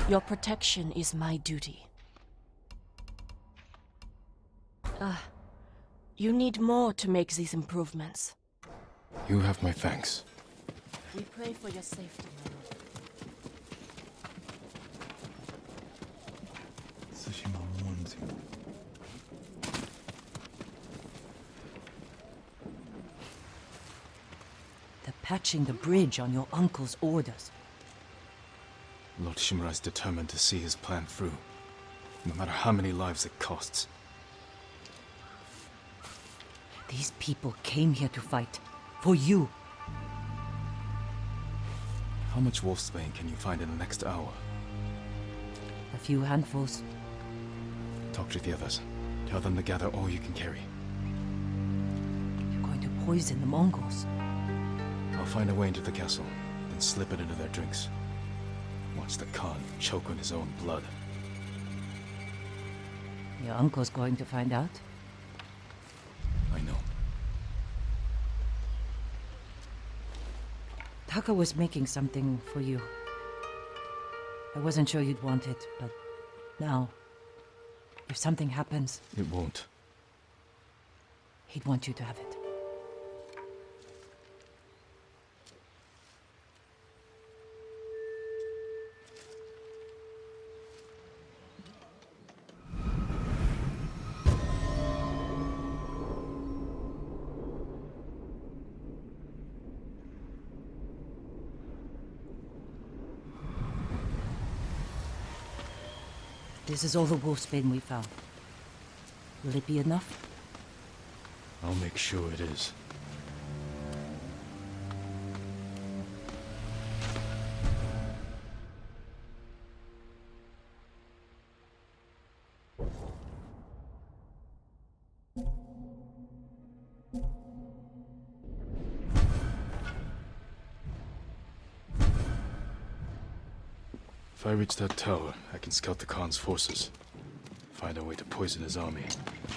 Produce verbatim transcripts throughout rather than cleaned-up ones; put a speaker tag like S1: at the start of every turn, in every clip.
S1: Your protection is my duty. Ah, you need more to make these improvements.
S2: You have my thanks.
S1: We pray for your safety, my lord.
S3: Tsushima warns you.
S4: They're patching the bridge on your uncle's orders.
S2: Lord Shimura is determined to see his plan through, no matter how many lives it costs.
S4: These people came here to fight. For you.
S2: How much wolfsbane can you find in the next hour?
S4: A few handfuls.
S2: Talk to the others. Tell them to gather all you can carry.
S4: You're going to poison the Mongols.
S2: I'll find a way into the castle, then slip it into their drinks. Watch the Khan choke on his own blood.
S4: Your uncle's going to find out?
S2: I know.
S4: Taka was making something for you. I wasn't sure you'd want it, but now, if something happens...
S2: It won't.
S4: He'd want you to have it. This is all the wolfsbane we found. Will it be enough?
S2: I'll make sure it is. If I reach that tower, I can scout the Khan's forces. Find a way to poison his army.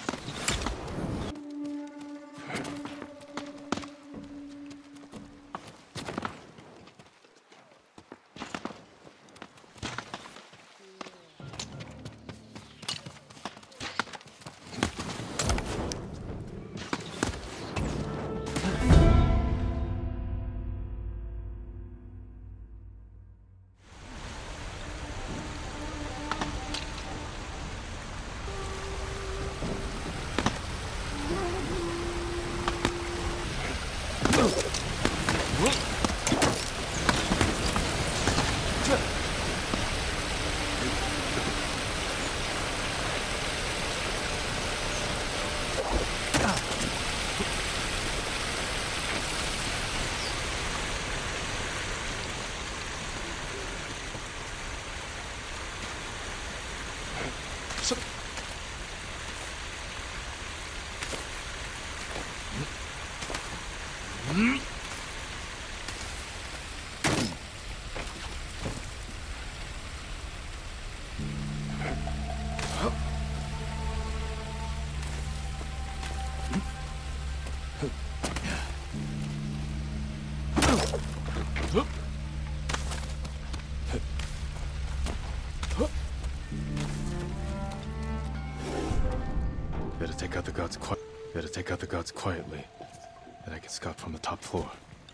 S2: Better take out the guards qui- Better take out the guards quietly. Then I can scout from the top floor.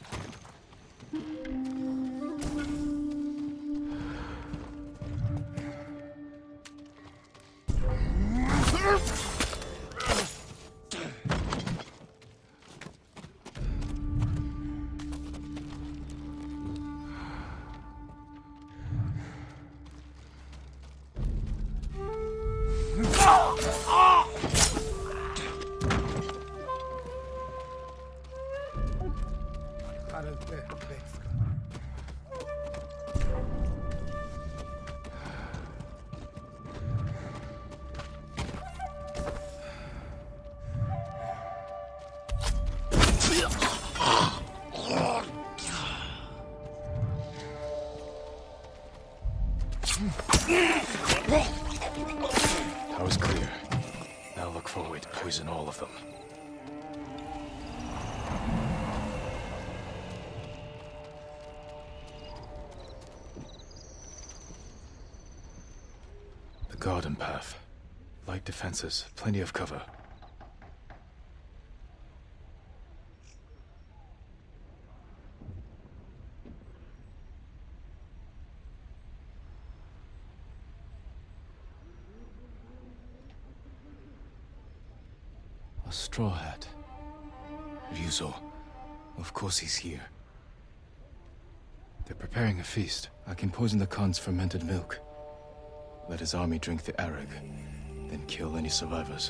S2: Tower's clear. Now look for a way to poison all of them. garden path. Light defenses, plenty of cover. A straw hat. Ryuzo. Of course he's here. They're preparing a feast. I can poison the Khan's fermented milk. Let his army drink the arag, then kill any survivors.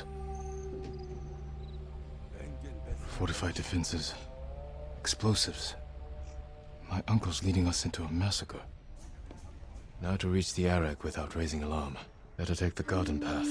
S2: Fortified defenses. Explosives. My uncle's leading us into a massacre. Now to reach the arag without raising alarm. Better take the garden path.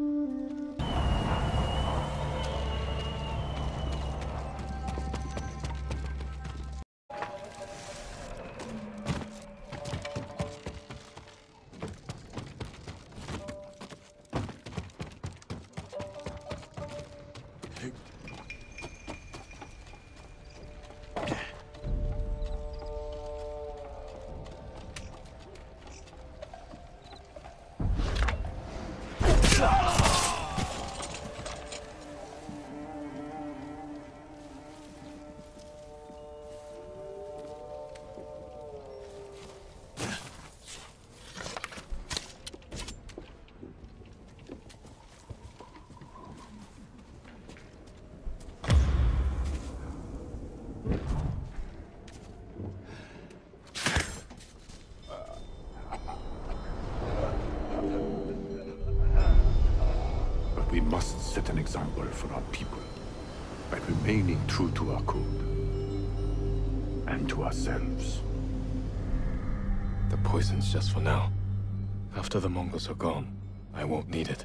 S5: We must set an example for our people by remaining true to our code and to ourselves.
S2: The poison's just for now. After the Mongols are gone, I won't need it.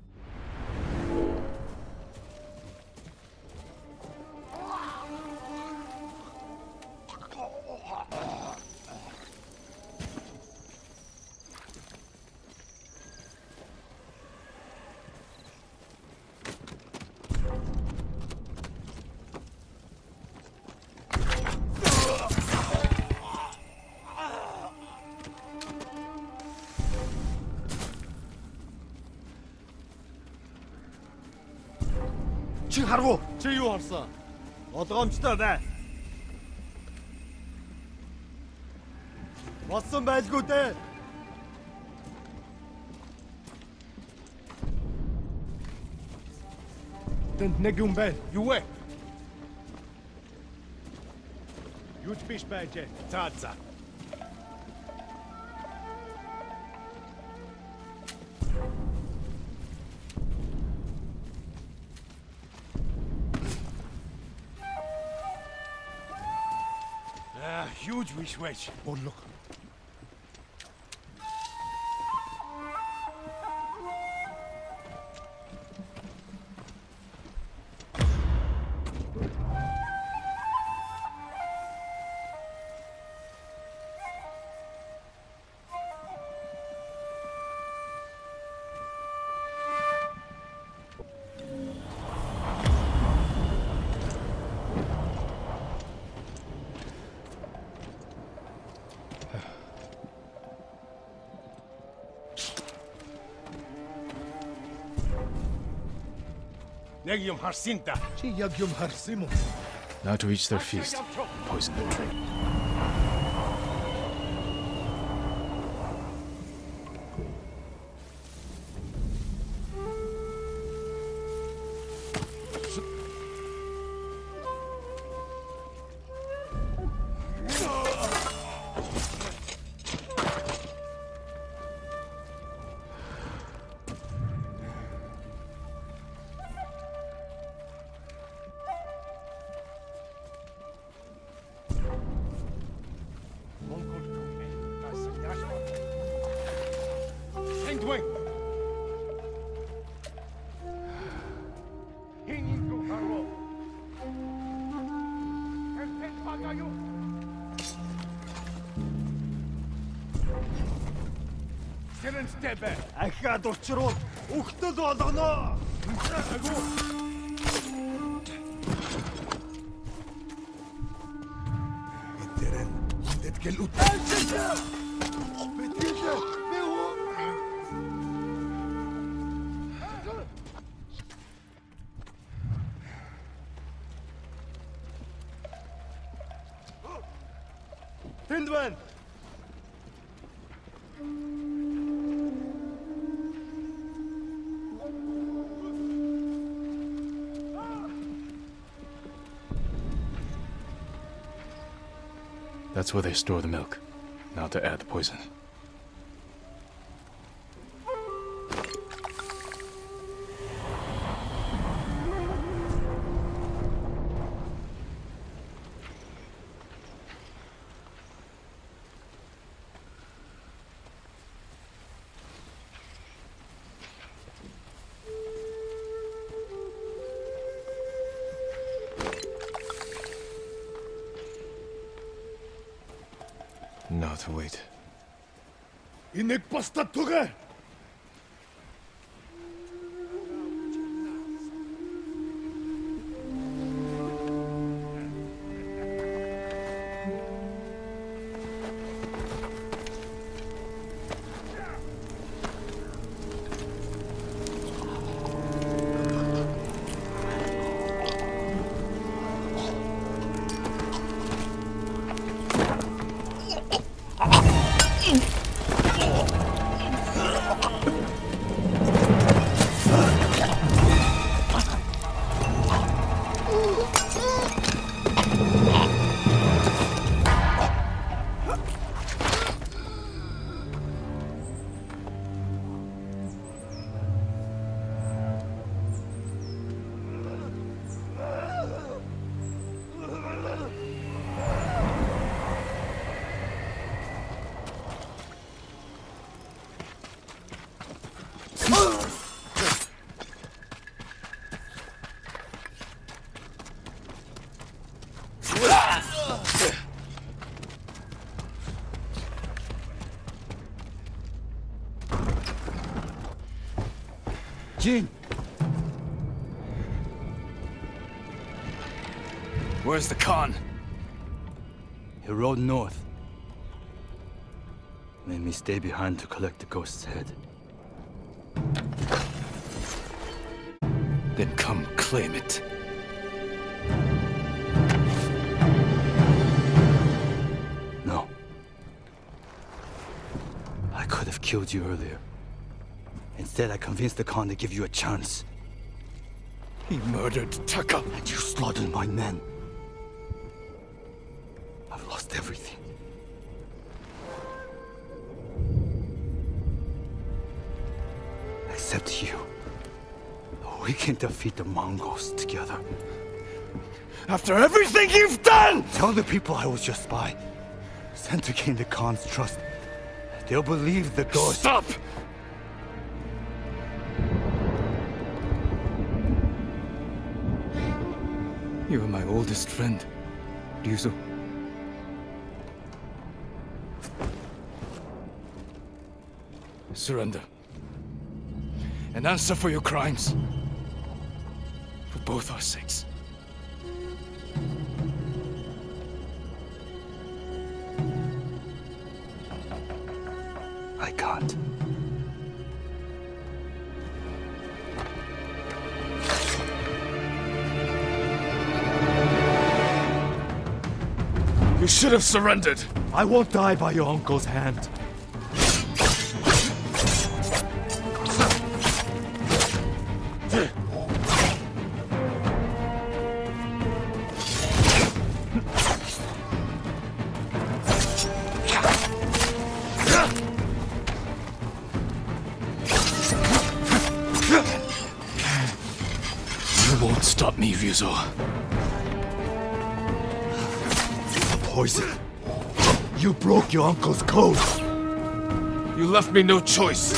S6: Чи харгу? Чи юу харсан? Олгоомжтой бай. Болсон байлгүй дээ. Тэнд нэг юм байна. Юу вэ? Юу ч биш байж. Цаацаа. Huge wish wish. Oh look. Яг юм харсан да. Чи яг юм харсан юм уу?
S2: Now to reach their feast. Poison the tree. Ахаад учруул өгтөл болгоно. Агуу. Эдэрэн тэтгэл үтэлж. Битгэл. Би уу.
S6: Тэнд байна.
S2: That's where they store the milk. Now to add the poison. Now to wait.
S6: Энийг бастад түгэ.
S3: Jin!
S2: Where's the Khan?
S3: He rode north. Made me stay behind to collect the ghost's head.
S2: Then come claim it.
S3: No. I could have killed you earlier. Instead, I convinced the Khan to give you a chance.
S2: He murdered Taka.
S3: And you slaughtered my men. I've lost everything. Except you. We can defeat the Mongols together.
S2: After everything you've done!
S3: Tell the people I was your spy. Sent to gain the Khan's trust. They'll believe the ghost.
S2: Stop! You are my oldest friend, Ryuzo. Surrender. And answer for your crimes. For both our sakes.
S3: I can't.
S2: You should have surrendered.
S6: I won't die by your uncle's hand.
S2: You won't stop me, Ryuzo.
S6: Poison. You broke your uncle's code.
S2: You left me no choice.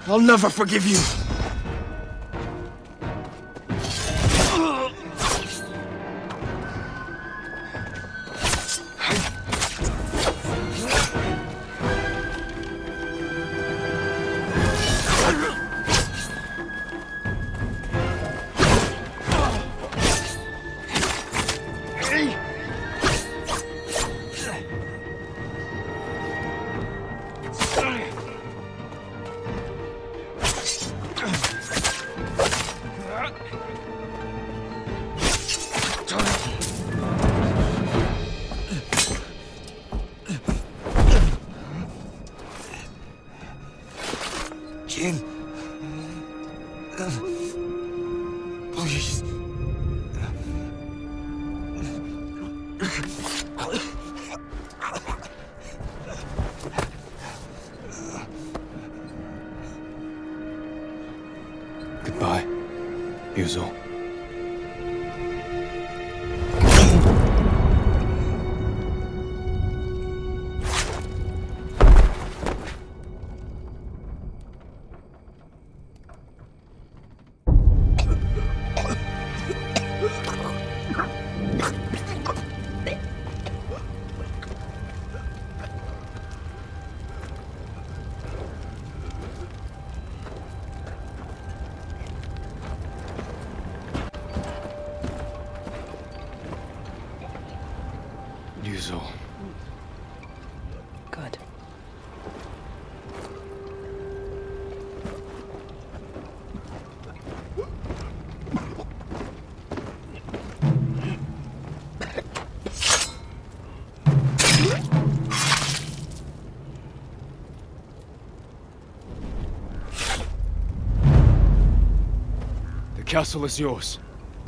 S6: I'll never forgive you.
S3: Jin. Please.
S2: Goodbye, Yuzo. Yuzo.
S1: Good.
S2: The castle is yours.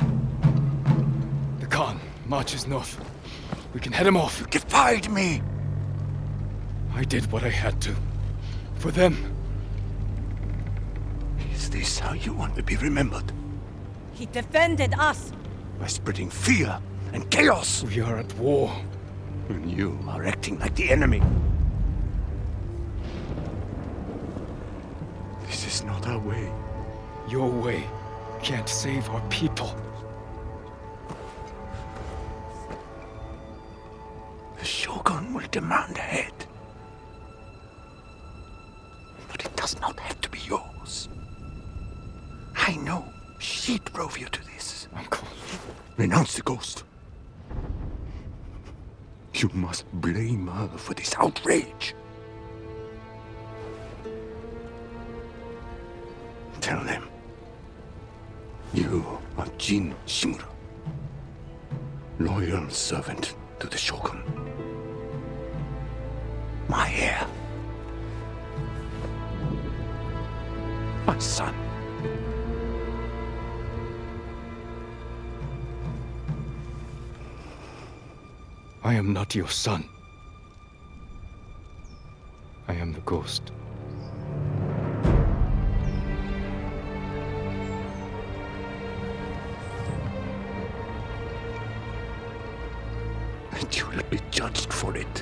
S2: The Khan marches north. We can head him off.
S3: You defied me!
S2: I did what I had to. For them.
S3: Is this how you want to be remembered?
S4: He defended us!
S3: By spreading fear and chaos!
S2: We are at war.
S3: And you are acting like the enemy. This is not our way.
S2: Your way can't save our people.
S3: The Shogun will demand a head. But it does not have to be yours. I know she drove you to this.
S2: Uncle.
S3: Renounce the ghost. You must blame her for this outrage. Tell them. You are Jin Shimura. Loyal servant to the Shogun. My heir. My son.
S2: I am not your son. I am the ghost.
S3: And you will be judged for it.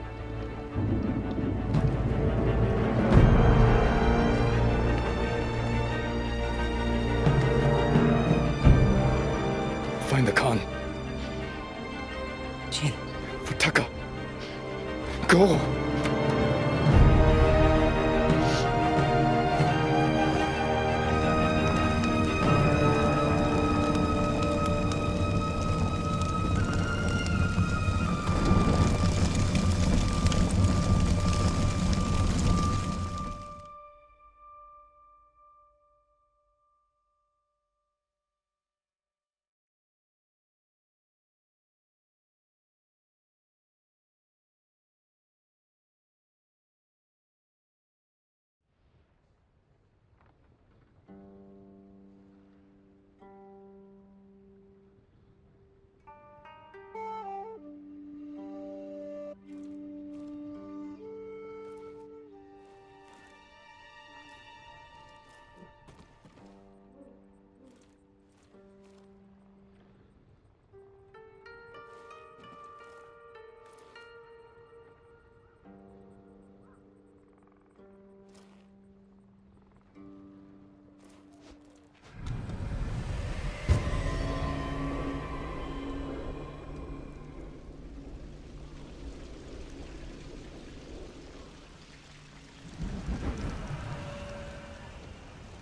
S2: Find the Khan.
S4: Jin.
S2: Futaka. Go!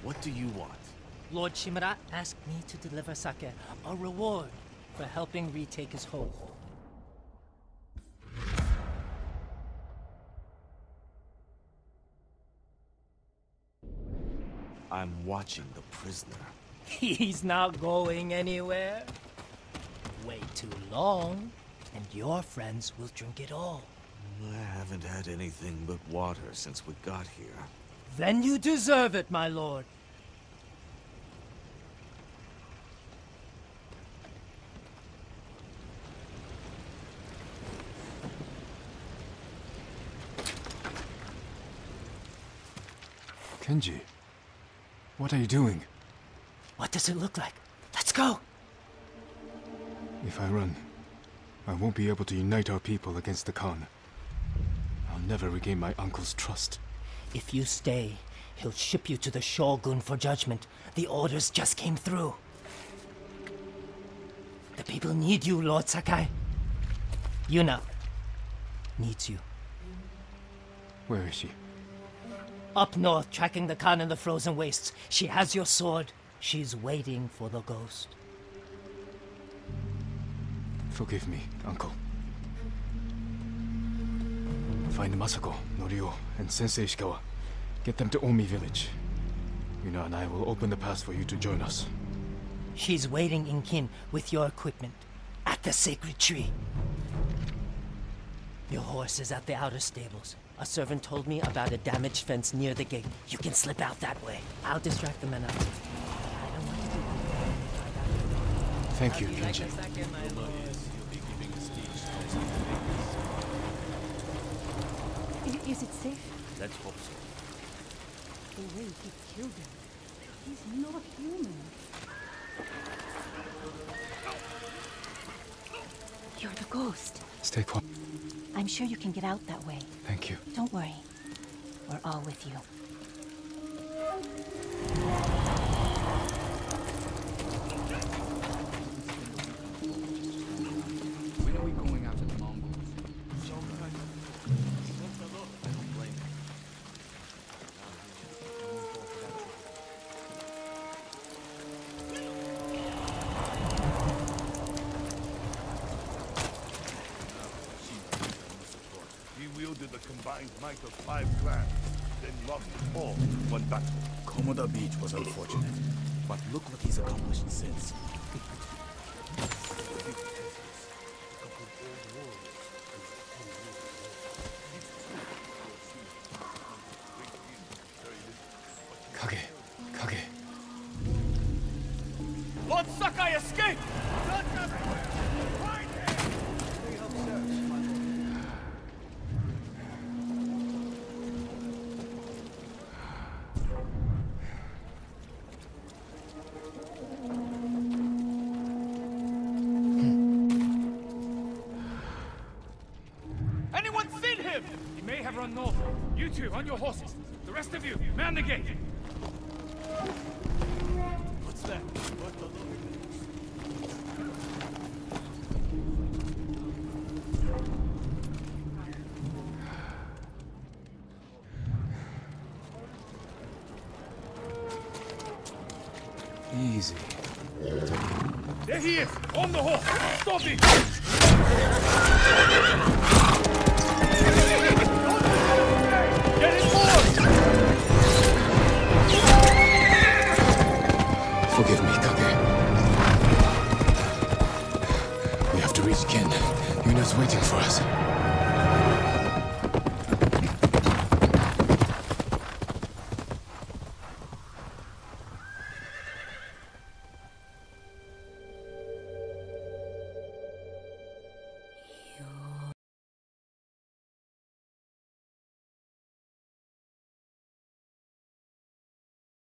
S7: What do you want?
S8: Lord Shimura asked me to deliver Sake, a reward for helping retake his hold.
S7: I'm watching the prisoner.
S8: He's not going anywhere. Wait too long, and your friends will drink it all.
S7: I haven't had anything but water since we got here.
S8: Then you deserve it, my lord.
S2: Kenji, what are you doing?
S8: What does it look like? Let's go!
S2: If I run, I won't be able to unite our people against the Khan. I'll never regain my uncle's trust.
S8: If you stay, he'll ship you to the Shogun for judgment. The orders just came through. The people need you, Lord Sakai. Yuna needs you.
S2: Where is she?
S8: Up north, tracking the Khan in the frozen wastes. She has your sword. She's waiting for the ghost.
S2: Forgive me, uncle. Find Masako, Norio, and Sensei Ishikawa. Get them to Omi village. Yuna and I will open the pass for you to join us.
S8: She's waiting in kin with your equipment at the sacred tree. Your horse is at the outer stables. A servant told me about a damaged fence near the gate. You can slip out that way. I'll distract the men outside. I don't want to do anything.
S2: Thank you, Kenji.
S9: Is it safe?
S7: Let's hope so.
S9: The way he killed him. He's not human. You're the ghost.
S2: Stay quiet.
S9: I'm sure you can get out that way.
S2: Thank you.
S9: Don't worry. We're all with you.
S3: When are we going after the Mongols?
S7: I don't blame him.
S6: He wielded the combined might of five clans, then lost it all in one battle.
S3: Komoda Beach was unfortunate, but look what he's accomplished since.
S2: Kage, Kage.
S6: Lord Sakai escaped!
S10: Anyone seen him? He may have run north. You two, on your horses. The rest of you, man the gate.
S6: What's that? What the look?
S2: Easy.
S10: There he is, on the horse. Stop him! Get him forward!
S2: Forgive me, Kage. We have to reach Kin. Yuna's waiting for us.